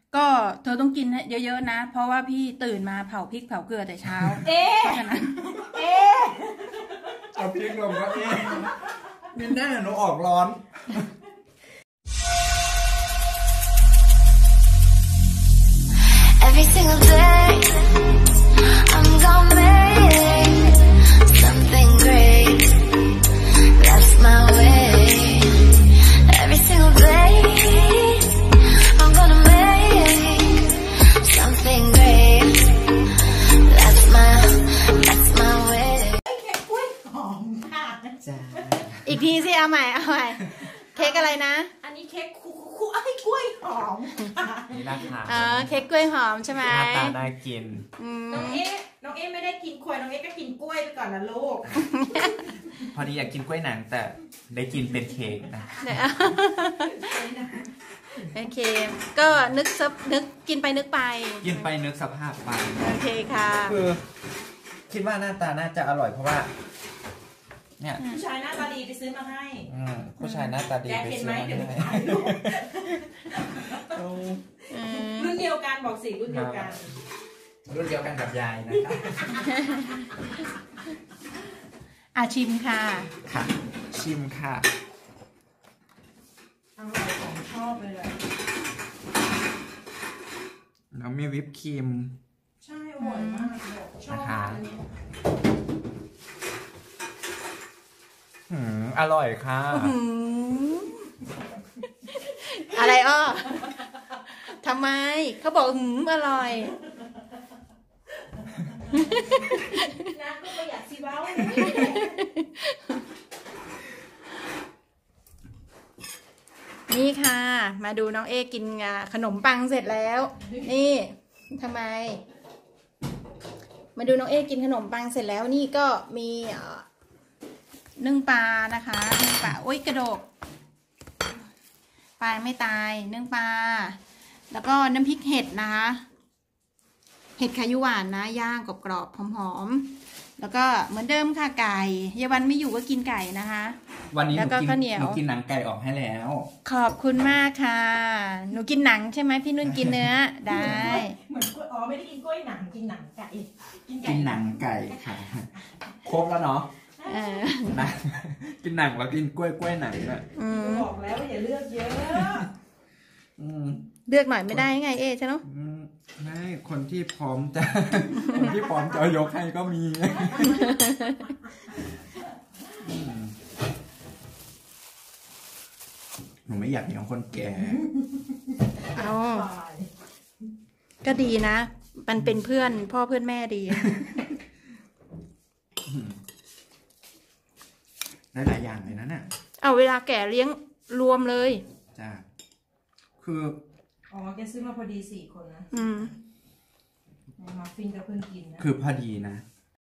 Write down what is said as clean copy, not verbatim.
ก็เธอต้องกินเยอะๆนะเพราะว่าพี่ตื่นมาเผาพริกเผาเกลือแต่เช้าเพราะฉะนั้นเอาพริกลงก็มินได้หนูออกร้อน Every single day I'm gonna make something great. That's my way. Every single day I'm gonna make something great. That's my way. เค้กกล้วยหอมค่ะจ้าอีกทีสิเอาใหม่เค้กอะไรนะอันนี้เค้กคู่ไอ้กล้วยหอมนี่นะคะเค้กกล้วยหอมใช่ไหมหน้าตาได้กินน้องเอ๊ไม่ได้กินกล้วยน้องเอ๊ก็กินกล้วยไปก่อนนะลูกพอดีอยากกินกล้วยหนังแต่ได้กินเป็นเค้กนะโอเคก็นึกกินไปนึกไปนึกสภาพไปโอเคค่ะคือคิดว่าหน้าตาน่าจะอร่อยเพราะว่าเนี่ยผู้ชายหน้าตาดีไปซื้อมาให้ผู้ชายหน้าตาดีไปซื้อมาให้รุ่นเดียวกันบอกสิรุ่นเดียวกันกับยายนะครับชิมค่ะชิมค่ะอร่อยของชอบเลยแล้วมีวิปครีมใช่อร่อยมากชอบอันนี้อร่อยค่ะอะไรทำไมเขาบอกอร่อยนะก็ไม่อยากซีเบ้านี่ค่ะมาดูน้องเอกินขนมปังเสร็จแล้วนี่ทำไมมาดูน้องเอกินขนมปังเสร็จแล้วนี่ก็มีนึ่งปลานะคะนึ่งปลาโอ๊ยกระโดกปลาไม่ตายนึ่งปลาแล้วก็น้ำพริกเห็ดนะคะเห็ดขยุหวานนะย่างกรอบๆหอมๆแล้วก็เหมือนเดิมค่ะไก่ยาวันไม่อยู่ก็กินไก่นะคะวันนี้หนูกินหนังไก่ออกให้แล้วขอบคุณมากค่ะหนูกินหนังใช่ไหมพี่นุ่นกินเนื้อได้เหมือนไม่ได้กินกล้วยหนังกินหนังไก่กินหนังไก่ค่ะครบแล้วเนาะกินหนังแล้วกินกล้วยหนังอ่ะบอกแล้วว่าอย่าเลือกเยอะเลือกหน่อยไม่ได้ไงใช่ไหมไม่คนที่พร้อมจะยกให้ก็มีหนูไม่อยากเลี้ยงคนแก่ก็ดีนะมันเป็นเพื่อนพ่อเพื่อนแม่ดีได้หลายอย่างเลยนะเนี่ยเวลาแก่เลี้ยงรวมเลยจ้าคือแกซื้อมาพอดี4 คนนะมาฟินกับเพื่อนกินนะคือพอดีนะ